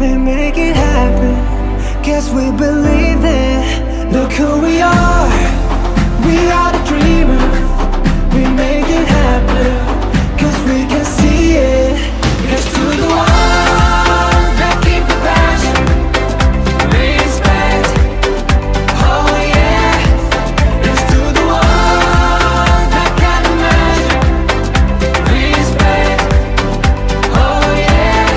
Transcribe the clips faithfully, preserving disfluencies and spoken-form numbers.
we make it happen. Guess we believe it. Look who we are. We are the dreamers. We make it happen. Cause we can see it. Here's to the one that keep the passion. Respect. Oh yeah. Here's to the one that can imagine. Respect. Oh yeah.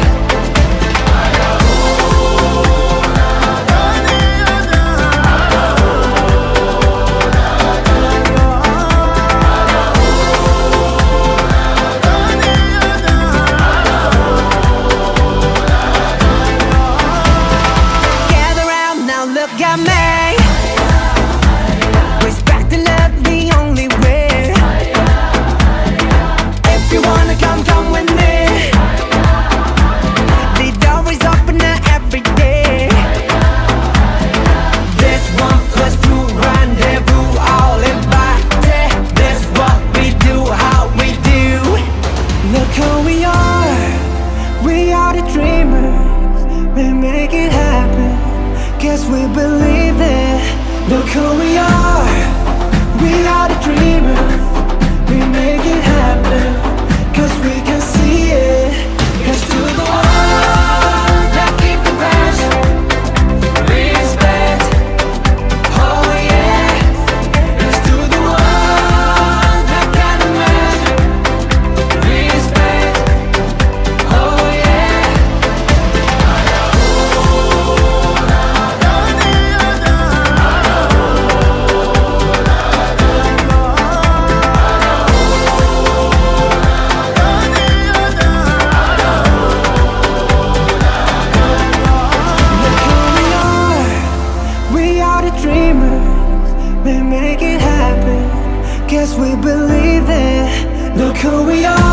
Gather round now, look at me. Respect and love the only way. If you wanna come, come with me. The door is open every day. This one plus two rendezvous, all invited. This what we do, how we do. Look who we are. We are the dreamers. We make it happen. Guess we believe it. Look who we are. We are the dreamers. We make it happen. Cause we can see it. Here's to the one that keep the passion. Respect. Oh yeah. Here's to the one that can imagine. Respect. Oh yeah. Look who we are. We are the dreamers. We make it happen. Guess we believe it. Look who we are.